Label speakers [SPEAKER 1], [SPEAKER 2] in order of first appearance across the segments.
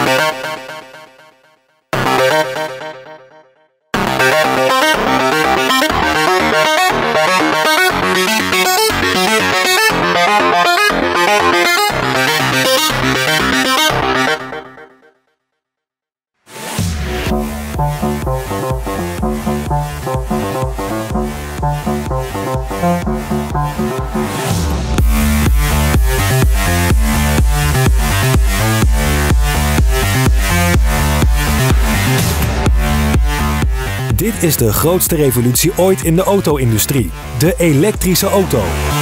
[SPEAKER 1] Dit is de grootste revolutie ooit in de auto-industrie. De elektrische auto.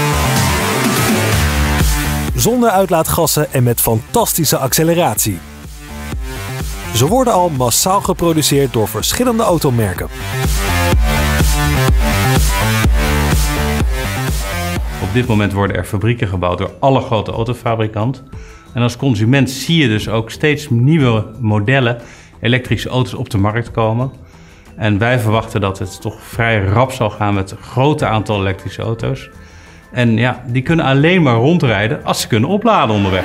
[SPEAKER 1] Zonder uitlaatgassen en met fantastische acceleratie. Ze worden al massaal geproduceerd door verschillende automerken.
[SPEAKER 2] Op dit moment worden er fabrieken gebouwd door alle grote autofabrikanten. En als consument zie je dus ook steeds nieuwe modellen elektrische auto's op de markt komen. En wij verwachten dat het toch vrij rap zal gaan met een groot aantal elektrische auto's. En ja, die kunnen alleen maar rondrijden als ze kunnen opladen onderweg.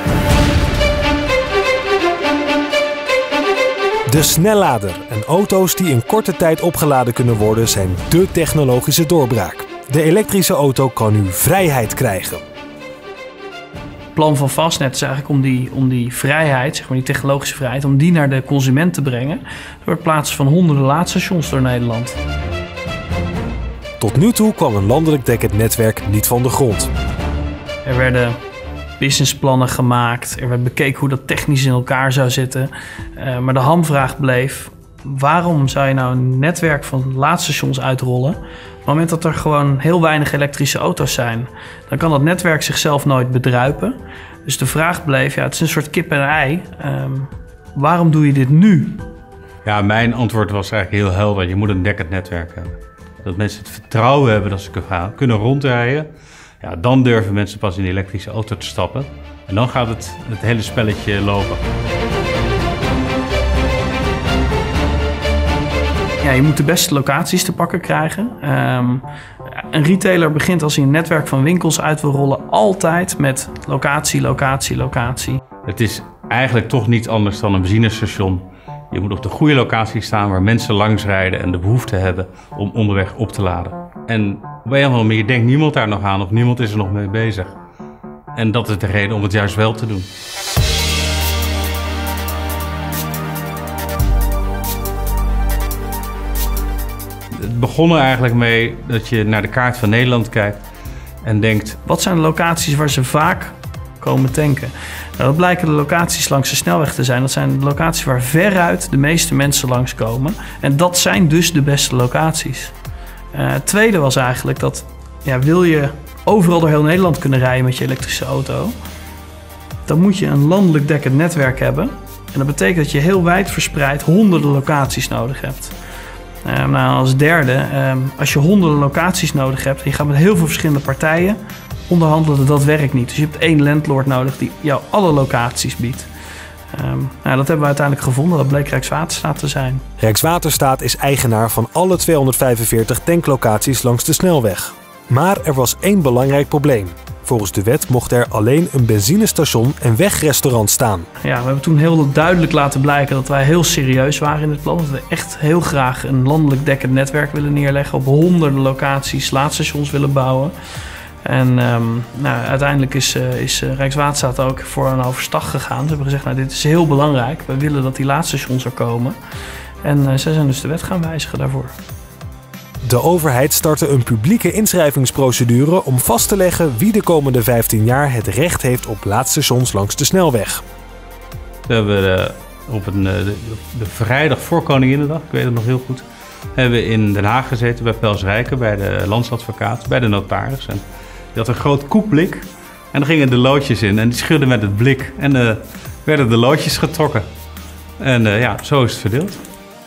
[SPEAKER 1] De snellader en auto's die in korte tijd opgeladen kunnen worden zijn dé technologische doorbraak. De elektrische auto kan nu vrijheid krijgen.
[SPEAKER 3] Het plan van Fastnet is eigenlijk om die vrijheid, zeg maar die technologische vrijheid, om die naar de consument te brengen door het plaatsen van honderden laadstations door Nederland.
[SPEAKER 1] Tot nu toe kwam een landelijk dekkend netwerk niet van de grond.
[SPEAKER 3] Er werden businessplannen gemaakt, er werd bekeken hoe dat technisch in elkaar zou zitten. Maar de hamvraag bleef, waarom zou je nou een netwerk van laadstations uitrollen? Op het moment dat er gewoon heel weinig elektrische auto's zijn, dan kan dat netwerk zichzelf nooit bedruipen. Dus de vraag bleef, ja, het is een soort kip en ei. Waarom doe je dit nu?
[SPEAKER 2] Ja, mijn antwoord was eigenlijk heel helder. Je moet een dekkend netwerk hebben. Dat mensen het vertrouwen hebben dat ze kunnen rondrijden. Ja, dan durven mensen pas in die elektrische auto te stappen. En dan gaat het hele spelletje lopen.
[SPEAKER 3] Ja, je moet de beste locaties te pakken krijgen. Een retailer begint als hij een netwerk van winkels uit wil rollen altijd met locatie, locatie, locatie.
[SPEAKER 2] Het is eigenlijk toch niet anders dan een benzinestation. Je moet op de goede locatie staan waar mensen langs rijden en de behoefte hebben om onderweg op te laden. En op een of andere manier denkt niemand daar nog aan of niemand is er nog mee bezig. En dat is de reden om het juist wel te doen. Het begon er eigenlijk mee dat je naar de kaart van Nederland kijkt en denkt,
[SPEAKER 3] wat zijn de locaties waar ze vaak komen tanken? Nou, dat blijken de locaties langs de snelweg te zijn. Dat zijn de locaties waar veruit de meeste mensen langskomen. En dat zijn dus de beste locaties. Het tweede was eigenlijk dat, ja, wil je overal door heel Nederland kunnen rijden met je elektrische auto, dan moet je een landelijk dekkend netwerk hebben. En dat betekent dat je heel wijd verspreid honderden locaties nodig hebt. Nou, als derde, als je honderden locaties nodig hebt en je gaat met heel veel verschillende partijen onderhandelen, dat werkt niet. Dus je hebt één landlord nodig die jou alle locaties biedt. Dat hebben we uiteindelijk gevonden. Dat bleek Rijkswaterstaat te zijn.
[SPEAKER 1] Rijkswaterstaat is eigenaar van alle 245 tanklocaties langs de snelweg. Maar er was één belangrijk probleem. Volgens de wet mocht er alleen een benzinestation en wegrestaurant staan.
[SPEAKER 3] Ja, we hebben toen heel duidelijk laten blijken dat wij heel serieus waren in het plan. Dat we echt heel graag een landelijk dekkend netwerk willen neerleggen. Op honderden locaties laadstations willen bouwen. En uiteindelijk is Rijkswaterstaat ook voor een overstag gegaan. Ze hebben gezegd, nou, dit is heel belangrijk. We willen dat die laadstations er komen. En zij zijn dus de wet gaan wijzigen daarvoor.
[SPEAKER 1] De overheid startte een publieke inschrijvingsprocedure om vast te leggen wie de komende 15 jaar het recht heeft op laadstations langs de snelweg.
[SPEAKER 2] We hebben op de vrijdag voor Koninginnedag, ik weet het nog heel goed, hebben we in Den Haag gezeten bij Pels Rijken, bij de landsadvocaat, bij de notaris. En die had een groot koekblik en er gingen de loodjes in en die schudden met het blik en werden de loodjes getrokken. En ja, zo is het verdeeld.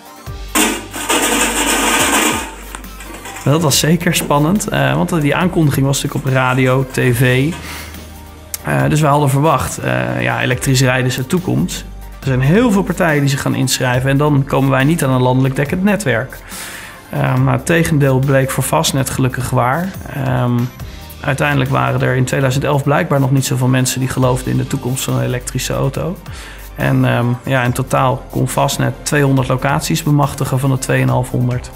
[SPEAKER 3] Dat was zeker spannend, want die aankondiging was natuurlijk op radio, tv. Dus we hadden verwacht, elektrisch rijden is de toekomst. Er zijn heel veel partijen die zich gaan inschrijven en dan komen wij niet aan een landelijk dekkend netwerk. Maar het tegendeel bleek voor Fastnet gelukkig waar. Uiteindelijk waren er in 2011 blijkbaar nog niet zoveel mensen die geloofden in de toekomst van een elektrische auto. En in totaal kon Fastned 200 locaties bemachtigen van de 2500.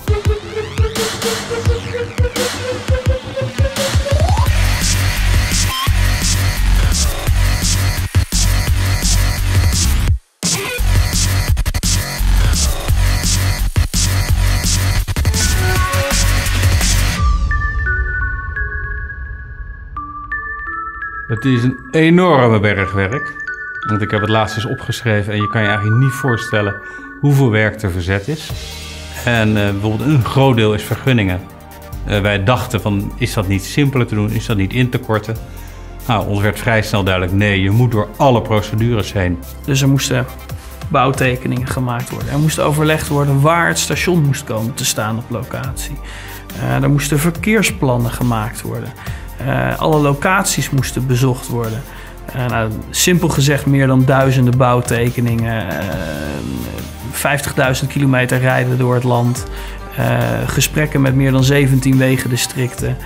[SPEAKER 2] Het is een enorme berg werk. Want ik heb het laatst eens opgeschreven en je kan je eigenlijk niet voorstellen hoeveel werk er verzet is. En bijvoorbeeld een groot deel is vergunningen. Wij dachten van, is dat niet simpeler te doen? Is dat niet in te korten? Nou, ons werd vrij snel duidelijk, nee, je moet door alle procedures heen.
[SPEAKER 3] Dus er moesten bouwtekeningen gemaakt worden. Er moest overlegd worden waar het station moest komen te staan op locatie. Er moesten verkeersplannen gemaakt worden. Alle locaties moesten bezocht worden. Simpel gezegd meer dan duizenden bouwtekeningen. 50.000 kilometer rijden door het land. Gesprekken met meer dan 17 wegendistricten.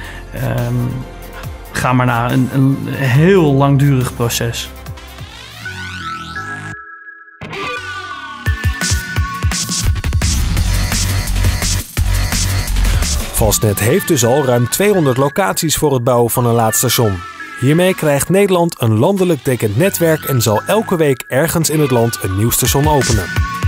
[SPEAKER 3] Ga maar naar een heel langdurig proces.
[SPEAKER 1] Fastned heeft dus al ruim 200 locaties voor het bouwen van een laadstation. Hiermee krijgt Nederland een landelijk dekkend netwerk en zal elke week ergens in het land een nieuw station openen.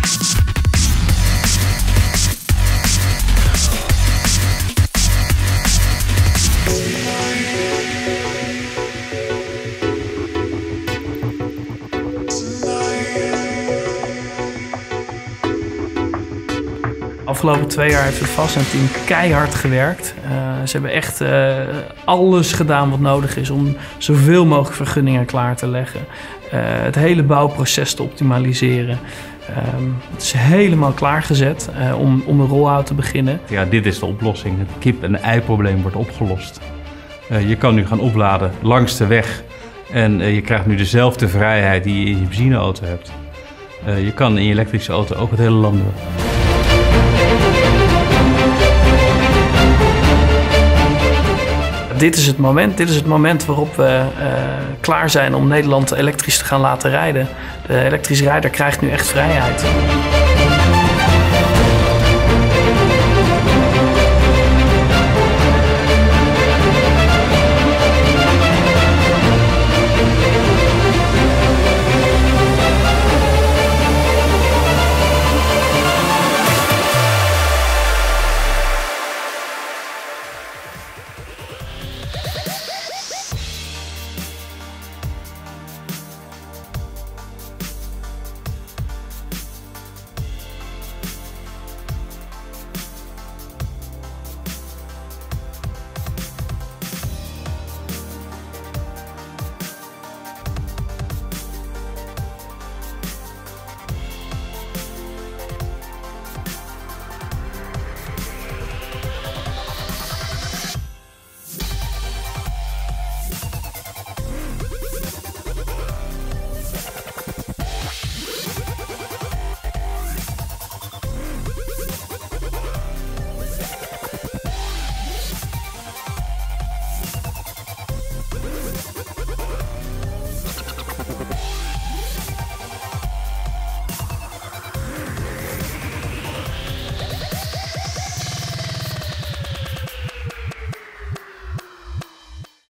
[SPEAKER 3] Afgelopen 2 jaar heeft het Fastned-team keihard gewerkt. Ze hebben echt alles gedaan wat nodig is om zoveel mogelijk vergunningen klaar te leggen. Het hele bouwproces te optimaliseren. Het is helemaal klaargezet om de rollout te beginnen.
[SPEAKER 2] Ja, dit is de oplossing. Het kip- en ei-probleem wordt opgelost. Je kan nu gaan opladen langs de weg. En je krijgt nu dezelfde vrijheid die je in je benzineauto hebt. Je kan in je elektrische auto ook het hele land door.
[SPEAKER 3] Dit is het moment waarop we klaar zijn om Nederland elektrisch te gaan laten rijden. De elektrische rijder krijgt nu echt vrijheid.